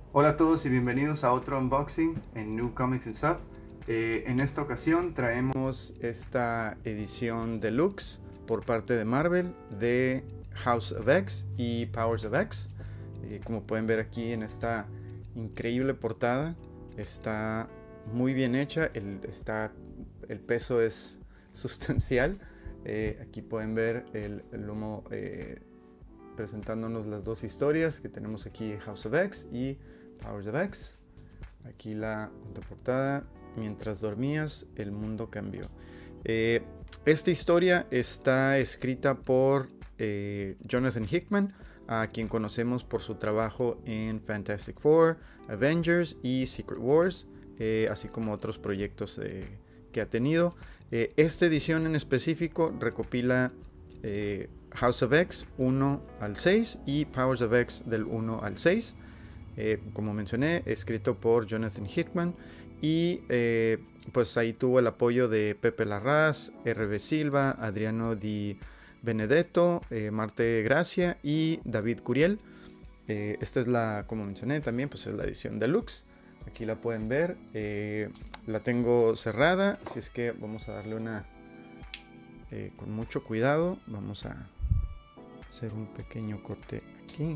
Hola a todos y bienvenidos a otro unboxing en New Comics and Stuff. En esta ocasión traemos esta edición deluxe por parte de Marvel de House of X y Powers of X. Como pueden ver aquí en esta increíble portada, está muy bien hecha, el peso es sustancial. Aquí pueden ver el lomo presentándonos las dos historias que tenemos aquí, House of X y Powers of X. Aquí la contraportada: mientras dormías, el mundo cambió. Esta historia está escrita por Jonathan Hickman, a quien conocemos por su trabajo en Fantastic Four, Avengers y Secret Wars, así como otros proyectos que ha tenido. Esta edición en específico recopila House of X 1 al 6 y Powers of X del 1 al 6. Como mencioné, escrito por Jonathan Hickman, y pues ahí tuvo el apoyo de Pepe Larraz, R.B. Silva, Adriano Di Benedetto, Marte Gracia y David Curiel. Esta es como mencioné también, pues es la edición deluxe. Aquí la pueden ver. La tengo cerrada, así es que vamos a darle con mucho cuidado. Vamos a hacer un pequeño corte aquí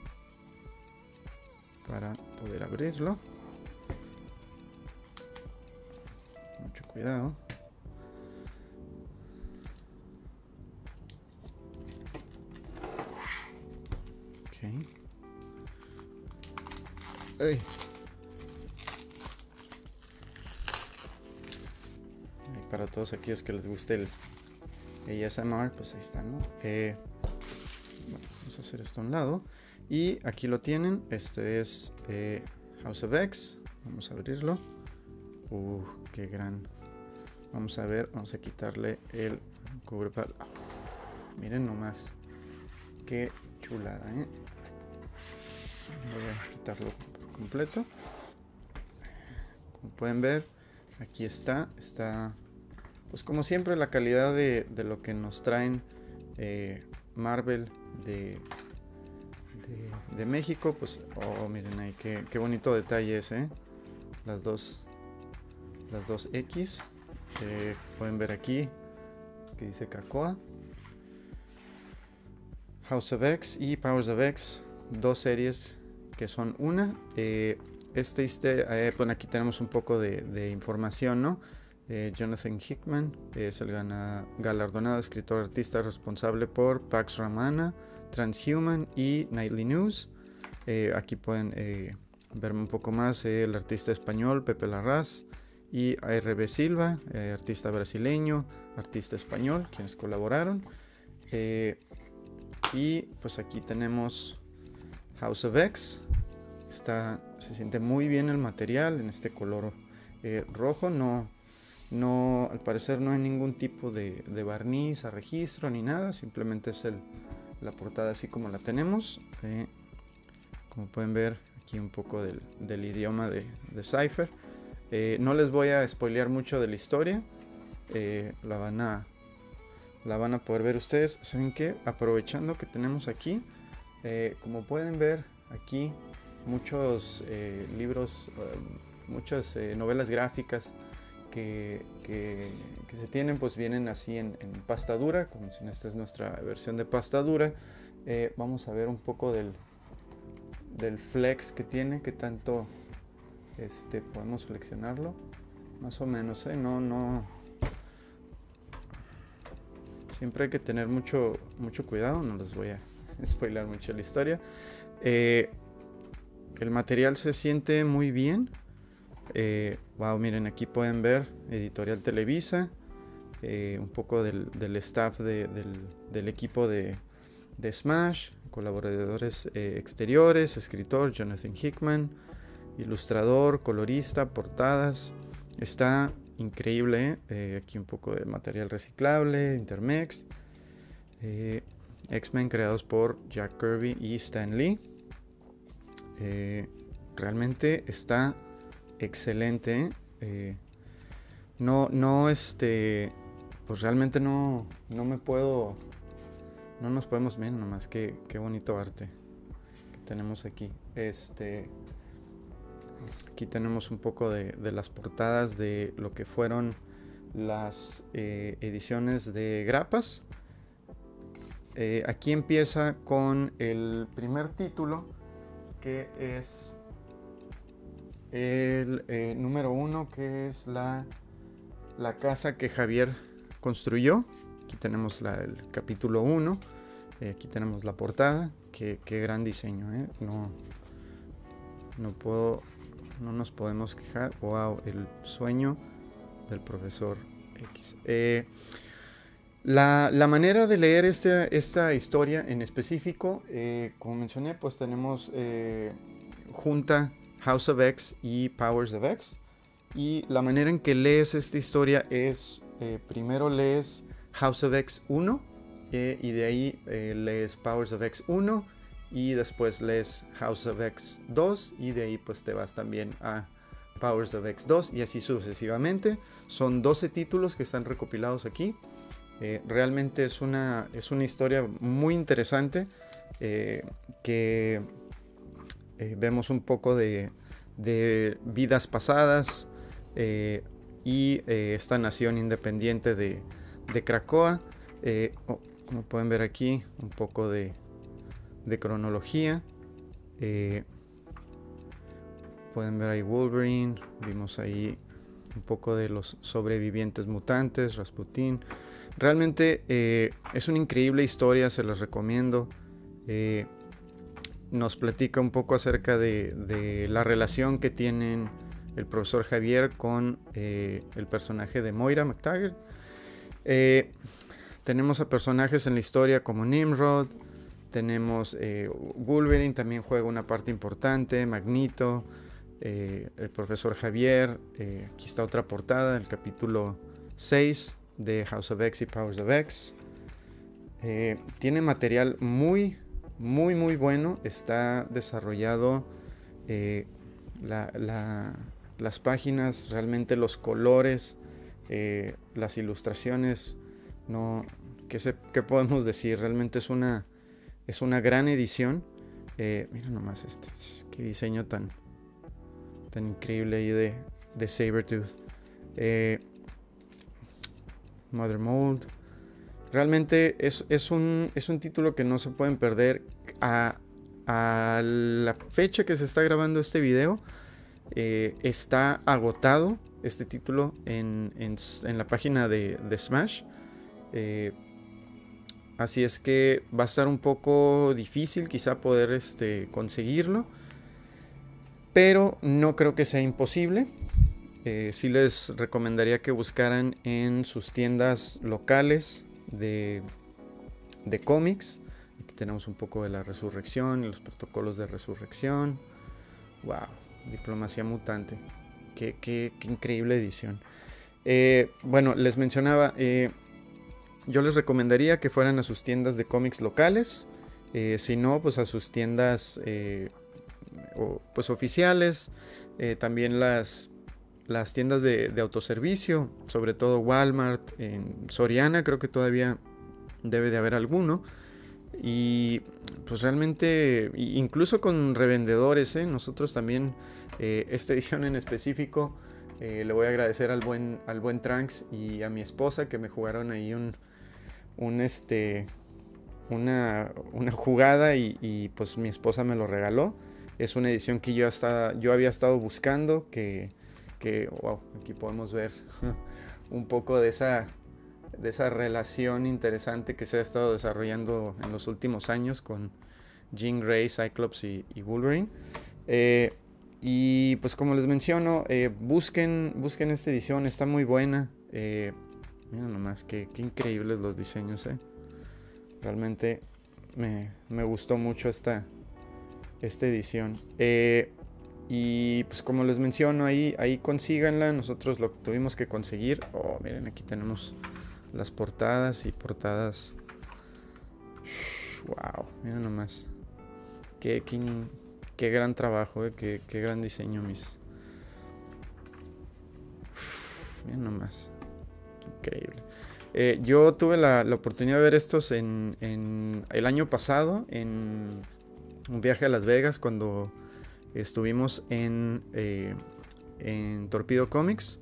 para poder abrirlo. Mucho cuidado. Ok. ¡Ay! Para todos aquellos que les guste el ASMR, pues ahí está, ¿no? Bueno, vamos a hacer esto a un lado. Y aquí lo tienen. Este es House of X. Vamos a abrirlo. Qué gran. Vamos a ver, vamos a quitarle el cubrepal. Miren nomás. Qué chulada, ¿eh? Voy a quitarlo por completo. Como pueden ver, aquí está. Está, pues como siempre, la calidad de lo que nos traen Marvel de México. Pues, miren ahí, qué bonito detalle es, ¿eh? Las dos X. Pueden ver aquí que dice Krakoa. House of X y Powers of X, dos series que son una. Bueno, aquí tenemos un poco de información, ¿no? Jonathan Hickman es el galardonado escritor artista responsable por Pax Ramana, Transhuman y Nightly News. Aquí pueden ver un poco más el artista español Pepe Larraz y R.B. Silva, artista brasileño, artista español, quienes colaboraron. Y pues aquí tenemos House of X. Se siente muy bien el material en este color rojo. No, al parecer no hay ningún tipo de barniz a registro ni nada. Simplemente es la portada así como la tenemos. Como pueden ver aquí un poco del idioma de Cypher. No les voy a spoilear mucho de la historia. La van a poder ver ustedes. ¿Saben qué? Aprovechando que tenemos aquí, como pueden ver aquí, muchos libros, muchas novelas gráficas que se tienen, pues vienen así en pasta dura. Como si esta es nuestra versión de pasta dura. Vamos a ver un poco del flex que tiene, que tanto podemos flexionarlo, más o menos, no. Siempre hay que tener mucho cuidado. No les voy a spoiler mucho la historia. El material se siente muy bien. Wow, miren, aquí pueden ver Editorial Televisa, un poco del staff del equipo de Smash, colaboradores exteriores, escritor Jonathan Hickman, ilustrador, colorista, portadas. Está increíble. Aquí un poco de material reciclable, Intermex. X-Men creados por Jack Kirby y Stan Lee. Realmente está excelente. Pues realmente no me puedo. No nos podemos ver nomás. Qué bonito arte que tenemos aquí. Aquí tenemos un poco de las portadas de lo que fueron las ediciones de grapas. Aquí empieza con el primer título, que es el número 1, que es la casa que Javier construyó. Aquí tenemos el capítulo 1. Aquí tenemos la portada. Qué gran diseño, ¿eh? No nos podemos quejar. Wow, el sueño del profesor X. La manera de leer esta historia en específico, como mencioné, pues tenemos junta House of X y Powers of X. Y la manera en que lees esta historia es, primero lees House of X 1, y de ahí lees Powers of X 1, y después lees House of X 2, y de ahí pues te vas también a Powers of X 2, y así sucesivamente. Son 12 títulos que están recopilados aquí. Realmente es una historia muy interesante, que vemos un poco de vidas pasadas, y esta nación independiente de Krakoa. Como pueden ver aquí, un poco de cronología. Pueden ver ahí Wolverine, vimos ahí un poco de los sobrevivientes mutantes, Rasputin. Realmente es una increíble historia, se las recomiendo. Nos platica un poco acerca de la relación que tienen el profesor Javier con el personaje de Moira MacTaggert. Tenemos a personajes en la historia como Nimrod. Tenemos Wolverine, también juega una parte importante. Magneto, el profesor Javier. Aquí está otra portada del capítulo 6 de House of X y Powers of X. Tiene material muy bueno. Está desarrollado las páginas, realmente los colores, las ilustraciones. ¿Qué podemos decir? Realmente es una gran edición. Mira nomás qué diseño tan increíble ahí de Sabretooth. Mother Mold. Realmente es un título que no se pueden perder. A la fecha que se está grabando este video, está agotado este título en la página de Smash. Así es que va a estar un poco difícil quizá poder conseguirlo, pero no creo que sea imposible. Sí les recomendaría que buscaran en sus tiendas locales de cómics. Aquí tenemos un poco de la resurrección y los protocolos de resurrección. Wow, Diplomacia Mutante. Qué increíble edición. Bueno, les mencionaba, yo les recomendaría que fueran a sus tiendas de cómics locales. Si no, pues a sus tiendas pues oficiales. También las tiendas de autoservicio, sobre todo Walmart, en Soriana creo que todavía debe de haber alguno. Y pues realmente, incluso con revendedores, nosotros también, esta edición en específico, le voy a agradecer al buen Trunks y a mi esposa que me jugaron ahí una jugada, y pues mi esposa me lo regaló. Es una edición que yo había estado buscando, que wow, aquí podemos ver un poco de esa relación interesante que se ha estado desarrollando en los últimos años con Jean Grey, Cyclops y Wolverine. Y pues como les menciono, busquen esta edición, está muy buena. Mira nomás, qué increíbles los diseños. Realmente me gustó mucho esta edición. Y pues como les menciono, ahí consíganla. Nosotros lo tuvimos que conseguir. Oh, miren, aquí tenemos las portadas y portadas. Wow, miren nomás. Qué gran trabajo, qué gran diseño, miren nomás. Qué increíble. Yo tuve la oportunidad de ver estos en el año pasado, en un viaje a Las Vegas, cuando estuvimos en Torpedo Comics.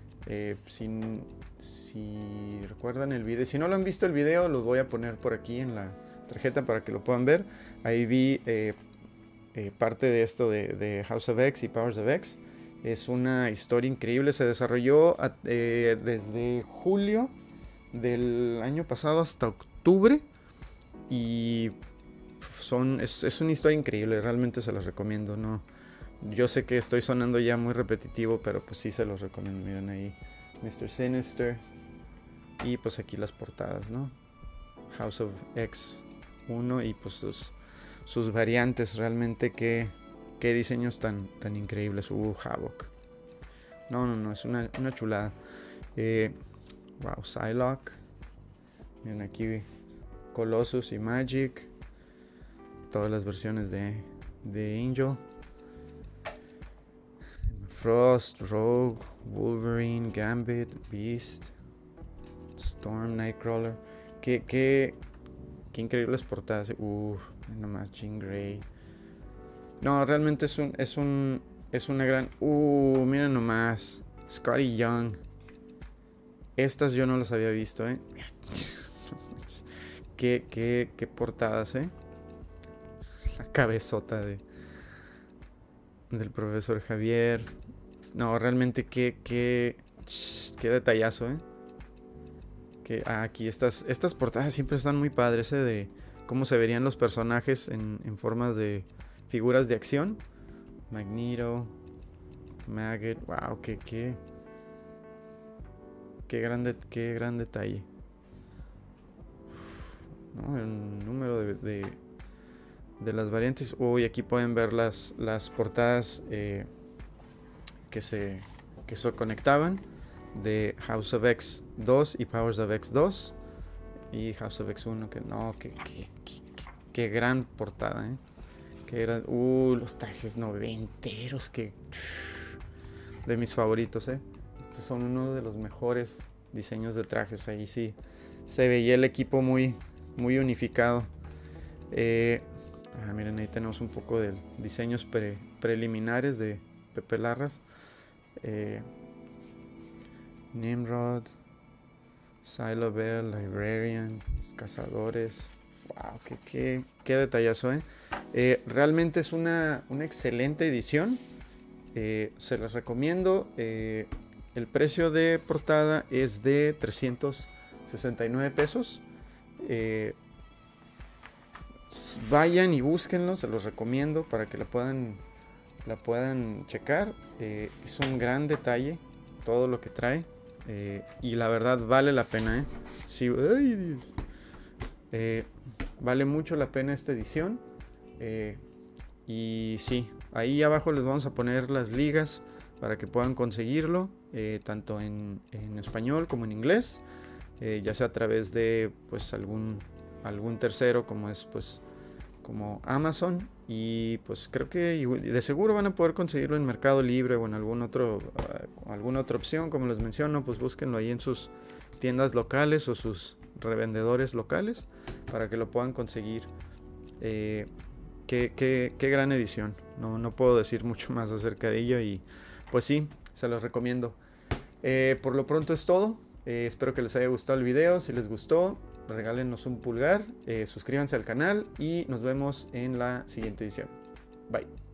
Si recuerdan el video, si no lo han visto el video, los voy a poner por aquí en la tarjeta para que lo puedan ver. Ahí vi parte de esto de House of X y Powers of X. Es una historia increíble, se desarrolló desde julio del año pasado hasta octubre y es una historia increíble, realmente se los recomiendo. No, yo sé que estoy sonando ya muy repetitivo, pero pues sí se los recomiendo. Miren ahí Mr. Sinister y pues aquí las portadas, ¿no? House of X 1 y pues sus variantes, realmente qué diseños tan increíbles. Havoc. No, es una chulada. Wow, Psylocke. Miren aquí Colossus y Magic. Todas las versiones de Angel. Frost, Rogue, Wolverine, Gambit, Beast, Storm, Nightcrawler. Qué increíbles portadas. Nomás Jean Grey. No, realmente es una gran... miren nomás. Scotty Young. Estas yo no las había visto, qué portadas, La cabezota del profesor Javier. No, realmente qué detallazo, aquí estas portadas siempre están muy padres, de cómo se verían los personajes en formas de figuras de acción. Magneto, Maggot. Wow, qué gran detalle. ¿No? El número de las variantes. Aquí pueden ver las portadas que se conectaban de House of X 2 y Powers of X 2 y House of X 1. Qué gran portada, los trajes noventeros, de mis favoritos, Estos son uno de los mejores diseños de trajes. Ahí sí se veía el equipo muy unificado. Miren, ahí tenemos un poco de diseños preliminares de Pepe Larraz. Nimrod, Silo Bell, Librarian, los cazadores. Wow, qué detallazo, realmente es una excelente edición. Se las recomiendo. El precio de portada es de 369 pesos. Vayan y búsquenlo, se los recomiendo para que la puedan checar. Es un gran detalle todo lo que trae, y la verdad vale la pena, sí, vale mucho la pena esta edición. Y sí, ahí abajo les vamos a poner las ligas para que puedan conseguirlo, tanto en español como en inglés, ya sea a través de pues algún tercero, como es pues como Amazon, y pues creo que de seguro van a poder conseguirlo en Mercado Libre o en alguna otra opción. Como les menciono, pues búsquenlo ahí en sus tiendas locales o sus revendedores locales para que lo puedan conseguir. Qué gran edición, no puedo decir mucho más acerca de ello, y pues sí, se los recomiendo. Por lo pronto es todo. Espero que les haya gustado el video. Si les gustó, regálenos un pulgar, suscríbanse al canal y nos vemos en la siguiente edición. Bye.